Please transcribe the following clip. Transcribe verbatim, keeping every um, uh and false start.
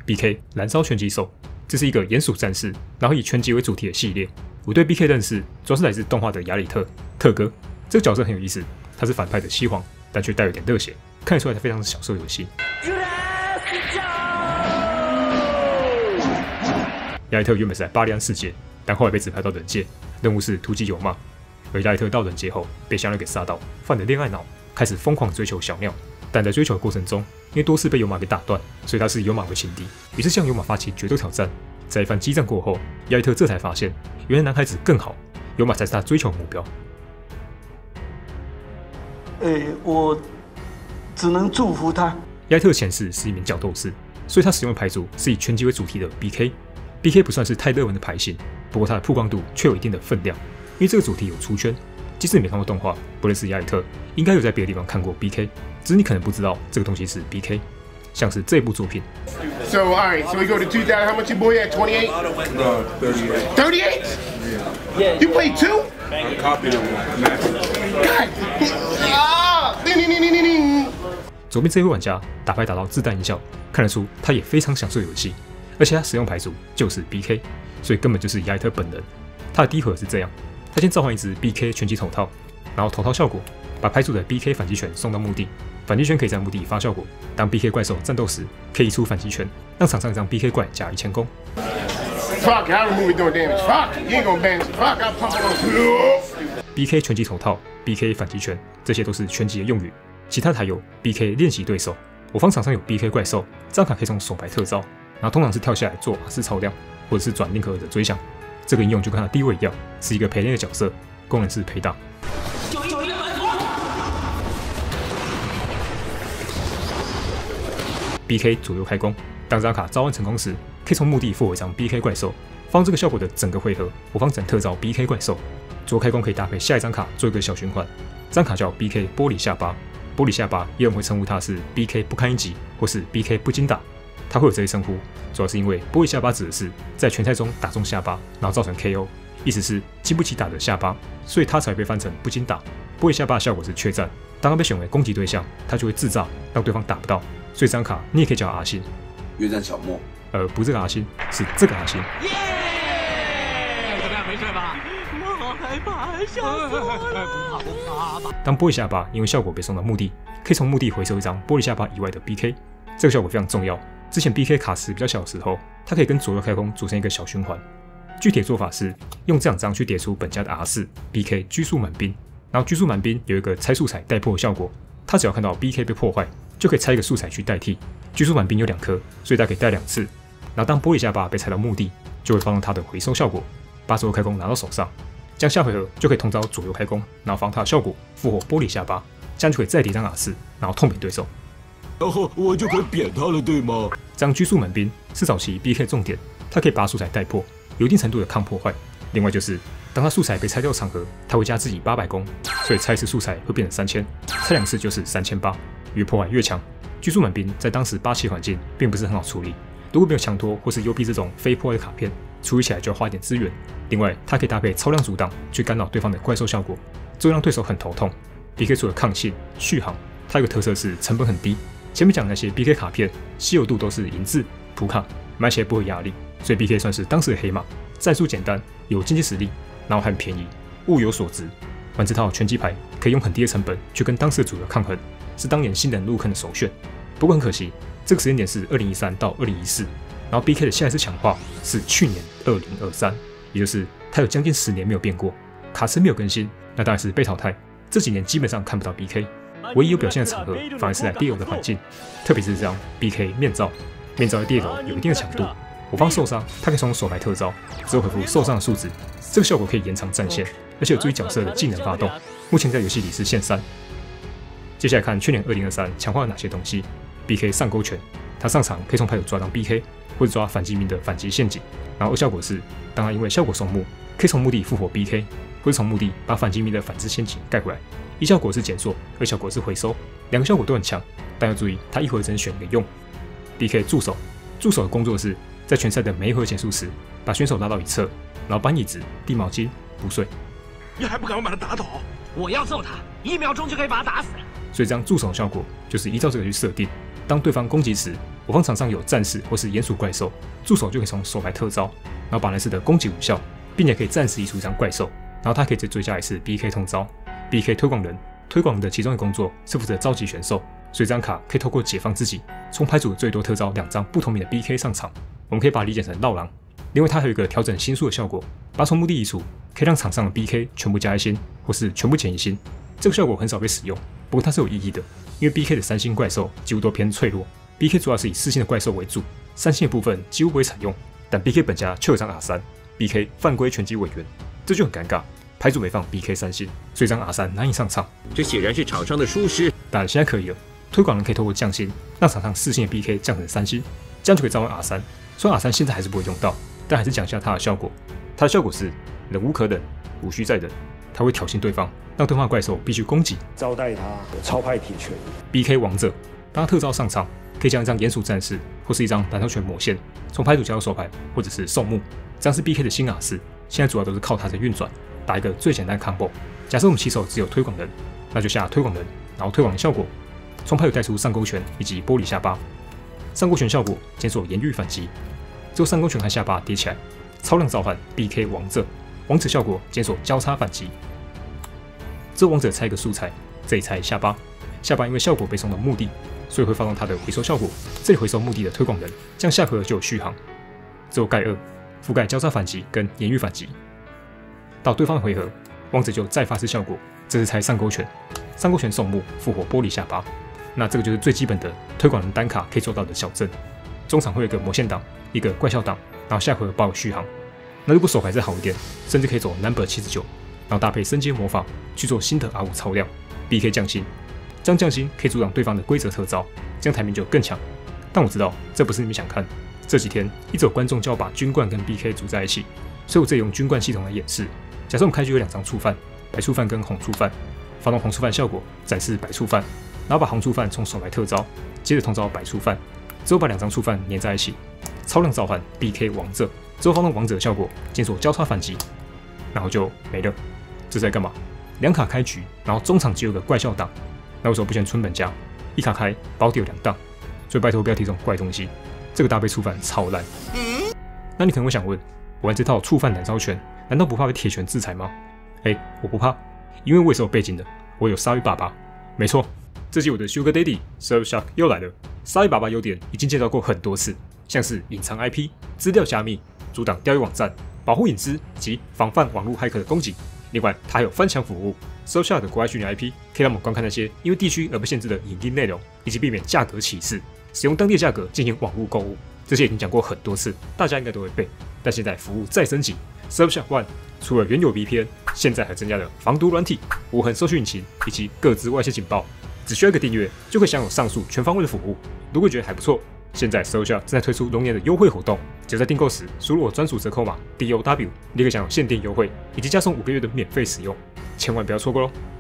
B K 燃烧拳击手，这是一个鼹鼠战士，然后以拳击为主题的系列。我对 B K 认识主要是来自动画的亚里特特哥，这个角色很有意思，他是反派的西皇，但却带有点热血，看得出来他非常享受游戏。亚里特原本是在巴利安世界，但后来被指派到人界，任务是突击油马。而亚里特到人界后，被小鸟给杀到，犯了恋爱脑，开始疯狂追求小鸟。但在追求的过程中，因为多次被油马给打断，所以他视油马为情敌，于是向油马发起决斗挑战。在一番激战过后，亚里特这才发现，原来男孩子更好，油马才是他追求的目标。 诶，我只能祝福他。 亚里特前世是一名角斗士，所以他使用的牌组是以拳击为主题的 B K。B K 不算是太热门的牌型，不过它的曝光度却有一定的分量，因为这个主题有出圈。即使你没看过动画，不认识亚里特，应该有在别的地方看过 B K， 只是你可能不知道这个东西是 B K。像是这部作品。 So all right, so we go to two thousand. How much your boy at? Twenty-eight. No, thirty-eight. Thirty-eight. Yeah. You played two? I copied them. God. Ah. Ding ding ding ding ding. 左边这位玩家打牌打到自带音效，看得出他也非常享受游戏，而且他使用牌组就是 B K， 所以根本就是亚里特本人。他的第一回合是这样，他先召唤一只 B K 拳击头套，然后头套效果把牌组的 B K 反击拳送到墓地。反击拳可以在墓地发效果，当 B K 怪兽战斗时，可以移出反击拳，让场上一张 B K 怪加一千攻。 Fuck, I remove it doing damage. Fuck, you ain't gonna ban it. Fuck, I pump it on. B K 拳击头套、B K 反击拳，这些都是拳击的用语。其他还有 B K 练习对手。我方场上有 B K 怪兽，这张卡可以从手牌特招，然后通常是跳下来做阿斯超量，或者是转林可儿的追响。这个应用就跟它的地位一样，是一个陪练的角色，功能是陪打。B K 左右开弓，当这张卡召唤成功时，可以从墓地复活一张 B K 怪兽。放这个效果的整个回合，我方只能特招 B K 怪兽。左开弓可以搭配下一张卡做一个小循环，这张卡叫 B K 玻璃下巴。玻璃下巴也有人会称呼它是 B K 不堪一击，或是 B K 不经打。它会有这一称呼，主要是因为玻璃下巴指的是在拳赛中打中下巴，然后造成 K O， 意思是经不起打的下巴，所以它才会被翻成不经打。玻璃下巴的效果是缺战，当它被选为攻击对象，它就会自炸，让对方打不到。所以这张卡你也可以叫阿星， 约战小莫。 呃，不是这个阿星，是这个阿星。 耶！怎么样，没睡吧？我好害怕，吓死我了！不怕不怕吧。 当玻璃下巴因为效果被送到墓地，可以从墓地回收一张玻璃下巴以外的 B K， 这个效果非常重要。之前 B K 卡池比较小的时候，它可以跟左右开弓组成一个小循环。具体的做法是用这两张去叠出本家的 R 四 B K 拘束满兵，然后拘束满兵有一个拆素材带破的效果，它只要看到 B K 被破坏，就可以拆一个素材去代替。拘束满兵有两颗，所以它可以带两次。然后当玻璃下巴被拆到墓地，就会发动它的回收效果，把左右开弓拿到手上。这样下回合就可以通招左右开弓，然后防它的效果，复活玻璃下巴，这样就可以再叠张 R 四，然后痛扁对手。 然后我就可以扁他了，对吗？ 这样拘束满兵是早期 B K 重点，它可以把素材带破，有一定程度的抗破坏。另外就是，当它素材被拆掉的场合，它会加自己八百攻，所以拆一次素材会变成三千，拆两次就是三千八，越破坏越强。拘束满兵在当时八七环境并不是很好处理，如果没有强拖或是 U P 这种非破坏的卡片，处理起来就要花一点资源。另外，它可以搭配超量阻挡去干扰对方的怪兽效果，这会让对手很头痛。B K 除了抗性、续航，它有个特色是成本很低。前面讲的那些 B K 卡片，稀有度都是银质、普卡，买起来不会压力，所以 B K 算是当时的黑马。战术简单，有经济实力，然后还很便宜，物有所值。玩这套拳击牌可以用很低的成本去跟当时的主流抗衡，是当年新人入坑的首选。不过很可惜，这个时间点是二零一三到二零一四，然后 B K 的下一次强化是去年二零二三，也就是它有将近十年没有变过，卡池没有更新，那当然是被淘汰。这几年基本上看不到 B K。唯一有表现的场合，反而是在第二的环境，特别是这张 B K 面罩，面罩的第二楼有一定的强度。我方受伤，它可以从手牌特招，之后回复受伤的数值，这个效果可以延长战线，而且有助于角色的技能发动。目前在游戏里是线三。接下来看去年二零二三强化了哪些东西 ？B K 上勾拳，它上场可以从牌组抓张 B K， 或者抓反击兵的反击陷阱。然后二效果是，当它因为效果送墓，可以从墓地复活 B K， 或者从墓地把反击兵的反制陷阱盖回来。一效果是减缩，二效果是回收，两个效果都很强，但要注意，它一回合只能选一个用。B K 助手，助手的工作是在拳赛的每一回合结束时，把选手拉到一侧，然后搬椅子、递毛巾、补水。 你还不赶快把他打倒？我要揍他，一秒钟就可以把他打死。 所以这样助手的效果就是依照这个去设定，当对方攻击时， 我方场上有战士或是鼹鼠怪兽，助手就可以从手牌特招，然后把那次的攻击无效，并且可以暂时移除一张怪兽，然后他可以再追加一次 B K 通招。B K 推广人，推广人的其中一个工作是负责召集选手，所以这张卡可以透过解放自己，从牌组最多特招两张不同名的 B K 上场。我们可以把它理解成绕狼。另外，它还有一个调整星数的效果，把从目的移除，可以让场上的 B K 全部加一星，或是全部减一星。这个效果很少被使用，不过它是有意义的，因为 B K 的三星怪兽几乎都偏脆弱。B K 主要是以四星的怪兽为主，三星的部分几乎不会采用，但 B K 本家却有张 R 三 B K 犯规拳击委员，这就很尴尬。牌组没放 B K 三星，所以张 R 三 难以上场。 这显然是场上的疏失。 但现在可以了，推广人可以透过降星，让场上四星的 B K 降成三星，这样就可以召唤 R 三。虽然 R 三现在还是不会用到，但还是讲一下它的效果。它的效果是忍无可忍，无需再忍。它会挑衅对方，让对方的怪兽必须攻击， 招待他超派铁拳。 B K 王者，当他特招上场，可以将一张鼹鼠战士或是一张蓝头拳抹线，从牌组加入手牌或者是送木，这样是 B K 的新 R 四。现在主要都是靠它在运转，打一个最简单的 combo。假设我们起手只有推广人，那就下推广人，然后推广的效果，从牌组带出上勾拳以及玻璃下巴。上勾拳效果检索严狱反击，之后上勾拳和下巴叠起来，超量召唤 B K 王者，王者效果检索交叉反击。之后王者拆一个素材，这里拆下巴，下巴因为效果被送到墓地，所以会发动它的回收效果，这里回收墓地的推广人，这样下回合就有续航。之后盖二，覆盖交叉反击跟严狱反击。到对方的回合，王者就再发次效果，这是拆上勾拳，上勾拳送木复活玻璃下巴。那这个就是最基本的推广人单卡可以做到的小阵。中场会有一个魔线档，一个怪笑档，然后下回合保有续航。那如果手牌再好一点，甚至可以走 number 七十九，然后搭配升阶魔法去做新的 R 五超量 B K 降星，这样降星可以阻挡对方的规则特招，这样台面就更强。但我知道这不是你们想看，这几天一直有观众叫我把军冠跟 B K 组在一起，所以我这里用军冠系统来演示。假设我们开局有两张触犯，白触犯跟红触犯，发动红触犯效果，展示白触犯，然后把红触犯从手牌特招，接着通招白触犯，之后把两张触犯粘在一起，超量召唤 B K 王者，之后发动王者的效果，检索交叉反击，然后就没了。这是在干嘛？两卡开局，然后中场只有个怪笑档，那为什么不选村本家？一卡开，保底有两档，所以拜托不要提这种怪东西。这个搭配触犯超烂。那你可能会想问，我玩这套触犯燃烧拳，难道不怕被铁拳制裁吗？哎，我不怕，因为我也是有背景的，我有鲨鱼爸爸。没错，这集我的 Sugar Daddy Surfshark 又来了。鲨鱼爸爸优点已经介绍过很多次，像是隐藏 I P、资料加密、阻挡钓鱼网站、保护隐私及防范网络骇客的攻击。另外，它还有翻墙服务。Surfshark 的国外虚拟 I P 可以让我们观看那些因为地区而被限制的影音内容，以及避免价格歧视，使用当地的价格进行网络购物。这些已经讲过很多次，大家应该都会背。但现在服务再升级 ，Surfshark One 除了原有 V P N， 现在还增加了防毒软体、无痕搜寻引擎以及各自外泄警报。只需要一个订阅，就可以享有上述全方位的服务。如果觉得还不错，现在 Surfshark 正在推出龙年的优惠活动，只要在订购时输入我专属折扣码 D O W， 你可以享有限定优惠，以及加送五个月的免费使用，千万不要错过喽！